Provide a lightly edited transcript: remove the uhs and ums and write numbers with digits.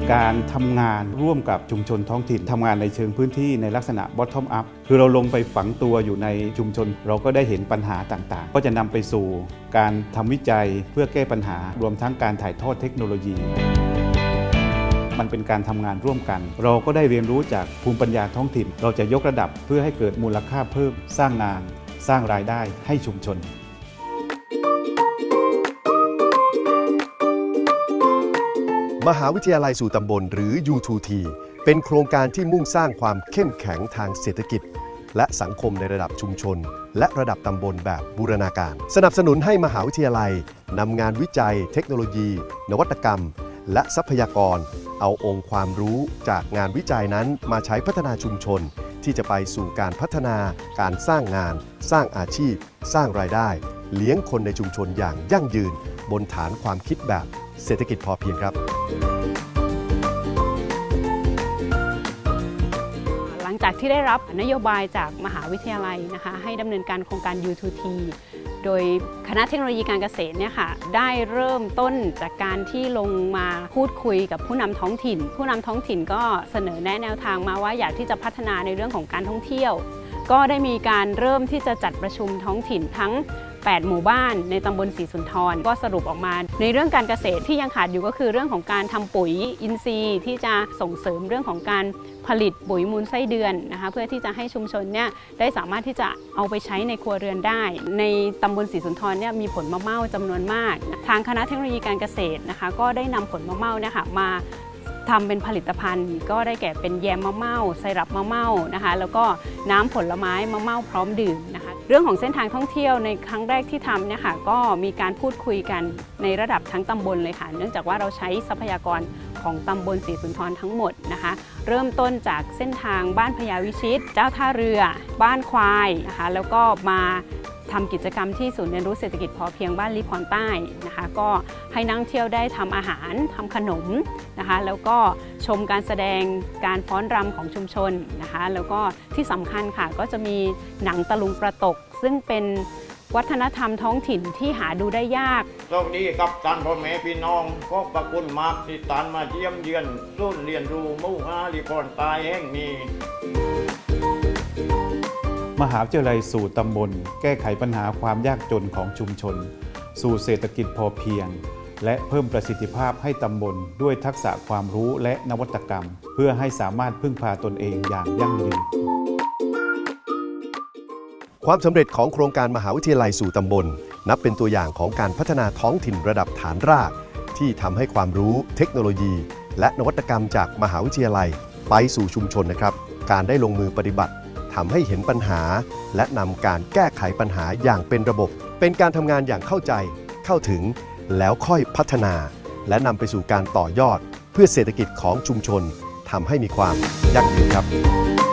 การทำงานร่วมกับชุมชนท้องถิ่นทำงานในเชิงพื้นที่ในลักษณะ bottom up คือเราลงไปฝังตัวอยู่ในชุมชนเราก็ได้เห็นปัญหาต่างๆก็จะนำไปสู่การทำวิจัยเพื่อแก้ปัญหารวมทั้งการถ่ายทอดเทคโนโลยีมันเป็นการทำงานร่วมกันเราก็ได้เรียนรู้จากภูมิปัญญาท้องถิ่นเราจะยกระดับเพื่อให้เกิดมูลค่าเพิ่มสร้างงานสร้างรายได้ให้ชุมชนมหาวิทยาลัยสู่ตำบลหรือ U2T เป็นโครงการที่มุ่งสร้างความเข้มแข็งทางเศรษฐกิจและสังคมในระดับชุมชนและระดับตำบลแบบบูรณาการสนับสนุนให้มหาวิทยาลัยนำงานวิจัยเทคโนโลยีนวัตกรรมและทรัพยากรเอาองค์ความรู้จากงานวิจัยนั้นมาใช้พัฒนาชุมชนที่จะไปสู่การพัฒนาการสร้างงานสร้างอาชีพสร้างรายได้เลี้ยงคนในชุมชนอย่างยั่งยืนบนฐานความคิดแบบเศรษฐกิจพอเพียงครับหลังจากที่ได้รับนโยบายจากมหาวิทยาลัยนะคะให้ดำเนินการโครงการ U2T โดยคณะเทคโนโลยีการเกษตรเนี่ยค่ะได้เริ่มต้นจากการที่ลงมาพูดคุยกับผู้นำท้องถิ่นผู้นำท้องถิ่นก็เสนอแนะแนวทางมาว่าอยากที่จะพัฒนาในเรื่องของการท่องเที่ยวก็ได้มีการเริ่มที่จะจัดประชุมท้องถิ่นทั้ง8 หมู่บ้านในตำบลศรีสุนทรก็สรุปออกมาในเรื่องการเกษตรที่ยังขาดอยู่ก็คือเรื่องของการทำปุ๋ยอินทรีย์ที่จะส่งเสริมเรื่องของการผลิตปุ๋ยมูลไส้เดือนนะคะเพื่อที่จะให้ชุมชนเนี่ยได้สามารถที่จะเอาไปใช้ในครัวเรือนได้ในตำบลศรีสุนทรเนี่ยมีผลมะเม่าจำนวนมากทางคณะเทคโนโลยีการเกษตรนะคะก็ได้นำผลมะเม่าเนี่ยค่ะมาทำเป็นผลิตภัณฑ์ก็ได้แก่เป็นแยมมะเม่าไซรัปมะเม่านะคะแล้วก็น้ำผลไม้มะเม่าพร้อมดื่มนะคะเรื่องของเส้นทางท่องเที่ยวในครั้งแรกที่ทำเนี่ยค่ะก็มีการพูดคุยกันในระดับทั้งตำบลเลยค่ะเนื่องจากว่าเราใช้ทรัพยากรของตำบลศรีสุนทรทั้งหมดนะคะเริ่มต้นจากเส้นทางบ้านพญาวิชิตเจ้าท่าเรือบ้านควายนะคะแล้วก็มาทำกิจกรรมที่ศูนย์เรียนรู้เศรษฐกิจพอเพียงบ้านลีพรใต้นะคะก็ให้นักท่องเที่ยวได้ทำอาหารทำขนมนะคะแล้วก็ชมการแสดงการฟ้อนรำของชุมชนนะคะแล้วก็ที่สำคัญค่ะก็จะมีหนังตะลุงประตกซึ่งเป็นวัฒนธรรมท้องถิ่นที่หาดูได้ยากสวัสดีครับท่านพ่อแม่พี่น้องก็ประคุณมากที่ท่านมาเยี่ยมเยือนศูนย์เรียนรู้หมู่5ลีพรใต้แห่งนี้มหาวิทยาลัยสู่ตำบลแก้ไขปัญหาความยากจนของชุมชนสู่เศรษฐกิจพอเพียงและเพิ่มประสิทธิภาพให้ตำบลด้วยทักษะความรู้และนวัตกรรมเพื่อให้สามารถพึ่งพาตนเองอย่างยั่งยืนความสำเร็จของโครงการมหาวิทยาลัยสู่ตำบลนับเป็นตัวอย่างของการพัฒนาท้องถิ่นระดับฐานรากที่ทำให้ความรู้เทคโนโลยีและนวัตกรรมจากมหาวิทยาลัยไปสู่ชุมชนนะครับการได้ลงมือปฏิบัติทำให้เห็นปัญหาและนำการแก้ไขปัญหาอย่างเป็นระบบเป็นการทำงานอย่างเข้าใจเข้าถึงแล้วค่อยพัฒนาและนำไปสู่การต่อยอดเพื่อเศรษฐกิจของชุมชนทำให้มีความยั่งยืนครับ